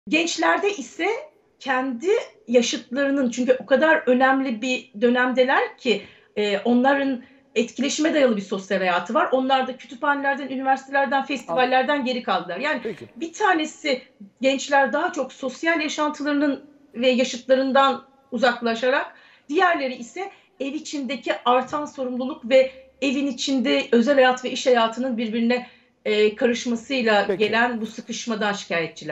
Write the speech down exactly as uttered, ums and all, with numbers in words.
Gençlerde ise kendi yaşıtlarının çünkü o kadar önemli bir dönemdeler ki, eee, onların etkileşime dayalı bir sosyal hayatı var. Onlar da kütüphanelerden, üniversitelerden, Anladım. festivallerden geri kaldılar. Yani Peki. bir tanesi gençler daha çok sosyal yaşantılarının ve yaşıtlarından uzaklaşarak, diğerleri ise ev içindeki artan sorumluluk ve evin içinde özel hayat ve iş hayatının birbirine, eee, karışmasıyla Peki. gelen bu sıkışmadan şikâyetçiler.